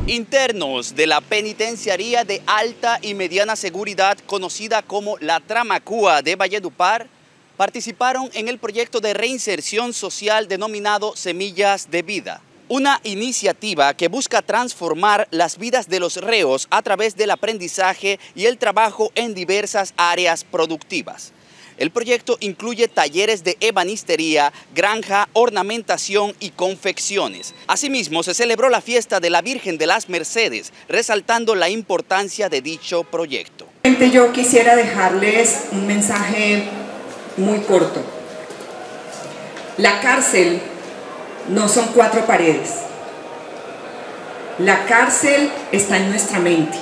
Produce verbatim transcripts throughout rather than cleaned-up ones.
Internos de la Penitenciaría de Alta y Mediana Seguridad, conocida como la Tramacúa de Valledupar, participaron en el proyecto de reinserción social denominado Semillas de Vida, una iniciativa que busca transformar las vidas de los reos a través del aprendizaje y el trabajo en diversas áreas productivas. El proyecto incluye talleres de ebanistería, granja, ornamentación y confecciones. Asimismo, se celebró la fiesta de la Virgen de las Mercedes, resaltando la importancia de dicho proyecto. Yo quisiera dejarles un mensaje muy corto. La cárcel no son cuatro paredes. La cárcel está en nuestra mente.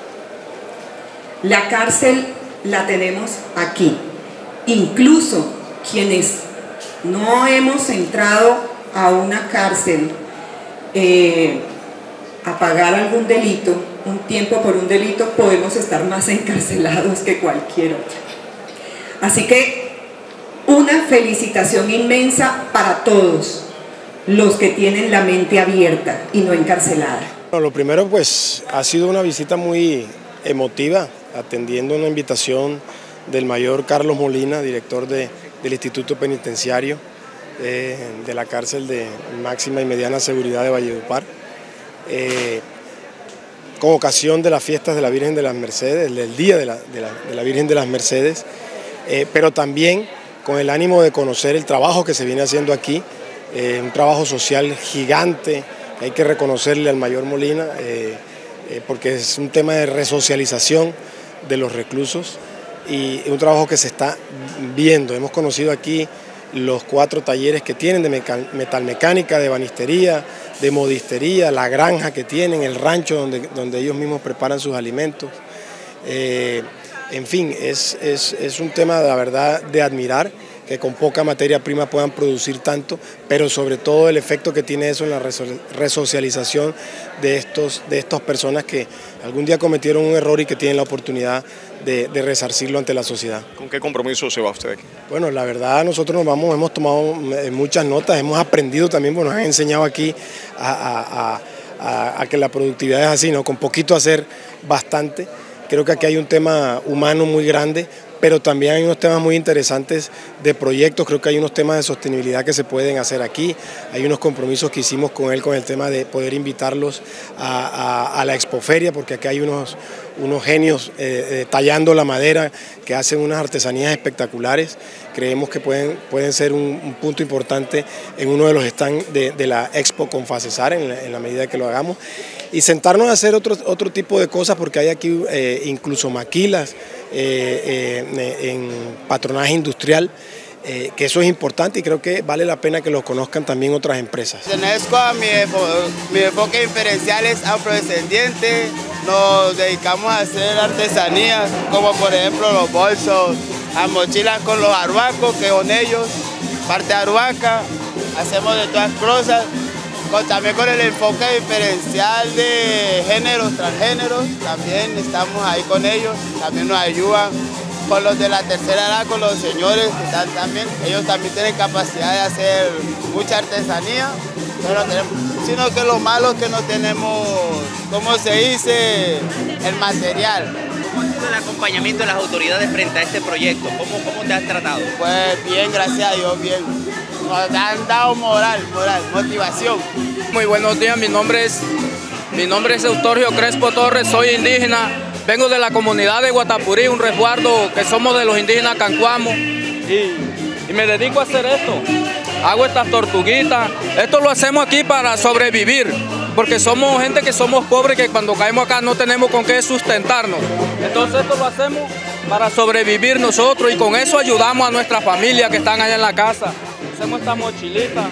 La cárcel la tenemos aquí. Incluso quienes no hemos entrado a una cárcel eh, a pagar algún delito, un tiempo por un delito, podemos estar más encarcelados que cualquier otro. Así que una felicitación inmensa para todos los que tienen la mente abierta y no encarcelada. Bueno, lo primero, pues ha sido una visita muy emotiva, atendiendo una invitación del mayor Carlos Molina, director de, del Instituto Penitenciario eh, de la cárcel de máxima y mediana seguridad de Valledupar, eh, con ocasión de las fiestas de la Virgen de las Mercedes, del Día de la, de la, de la Virgen de las Mercedes, eh, pero también con el ánimo de conocer el trabajo que se viene haciendo aquí, eh, un trabajo social gigante. Hay que reconocerle al mayor Molina, eh, eh, porque es un tema de resocialización de los reclusos, y un trabajo que se está viendo. Hemos conocido aquí los cuatro talleres que tienen de metalmecánica, de ebanistería, de modistería, la granja que tienen, el rancho donde, donde ellos mismos preparan sus alimentos. Eh, en fin, es, es, es un tema, la verdad, de admirar, que con poca materia prima puedan producir tanto, pero sobre todo el efecto que tiene eso en la resocialización de, estos, de estas personas que algún día cometieron un error y que tienen la oportunidad de, de resarcirlo ante la sociedad. ¿Con qué compromiso se va usted aquí? Bueno, la verdad nosotros nos vamos, hemos tomado muchas notas, hemos aprendido también, bueno, nos han enseñado aquí a, a, a, a que la productividad es así, ¿no? Con poquito hacer bastante. Creo que aquí hay un tema humano muy grande, pero también hay unos temas muy interesantes de proyectos. Creo que hay unos temas de sostenibilidad que se pueden hacer aquí. Hay unos compromisos que hicimos con él con el tema de poder invitarlos a, a, a la expoferia, porque aquí hay unos, unos genios eh, eh, tallando la madera que hacen unas artesanías espectaculares. Creemos que pueden, pueden ser un, un punto importante en uno de los stands de, de la Expo Confacesar, en la, en la medida que lo hagamos. Y sentarnos a hacer otro, otro tipo de cosas, porque hay aquí eh, incluso maquilas, eh, eh, en patronaje industrial, eh, que eso es importante y creo que vale la pena que lo conozcan también otras empresas. Pertenezco a mi, mi enfoque diferencial es afrodescendiente. Nos dedicamos a hacer artesanías como por ejemplo los bolsos, las mochilas con los arhuacos, que son ellos, parte arhuaca, hacemos de todas cosas. Con, también con el enfoque diferencial de géneros, transgéneros, también estamos ahí con ellos, también nos ayudan con los de la tercera edad, con los señores que están también, ellos también tienen capacidad de hacer mucha artesanía, pero no tenemos, sino que lo malo es que no tenemos, ¿cómo se dice?, el material. ¿Cómo ha sido el acompañamiento de las autoridades frente a este proyecto? ¿Cómo, cómo te has tratado? Pues bien, gracias a Dios, bien. Nos han dado moral, moral, motivación. Muy buenos días, mi nombre es, mi nombre es Eutorgio Crespo Torres, soy indígena, vengo de la comunidad de Guatapurí, un resguardo que somos de los indígenas Cancuamo, y, y me dedico a hacer esto. Hago estas tortuguitas, esto lo hacemos aquí para sobrevivir, porque somos gente que somos pobres, que cuando caemos acá no tenemos con qué sustentarnos. Entonces esto lo hacemos para sobrevivir nosotros y con eso ayudamos a nuestra familia que están allá en la casa. Hacemos estas mochilitas,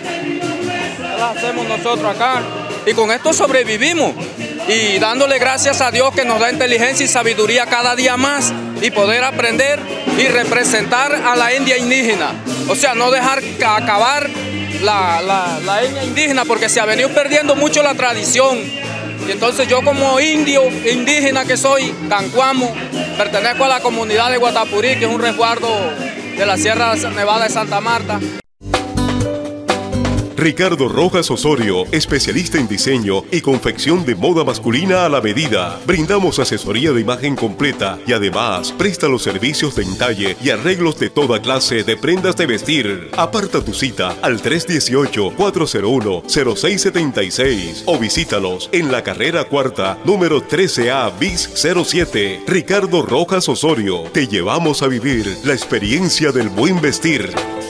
las hacemos nosotros acá y con esto sobrevivimos y dándole gracias a Dios que nos da inteligencia y sabiduría cada día más y poder aprender y representar a la etnia indígena, o sea, no dejar acabar la, la, la etnia indígena, porque se ha venido perdiendo mucho la tradición. Y entonces yo, como indio, indígena que soy, cancuamo, pertenezco a la comunidad de Guatapurí, que es un resguardo de la Sierra Nevada de Santa Marta. Ricardo Rojas Osorio, especialista en diseño y confección de moda masculina a la medida. Brindamos asesoría de imagen completa y además presta los servicios de entalle y arreglos de toda clase de prendas de vestir. Aparta tu cita al tres uno ocho, cuatro cero uno, cero seis siete seis o visítalos en la carrera cuarta, número trece A bis cero siete. Ricardo Rojas Osorio, te llevamos a vivir la experiencia del buen vestir.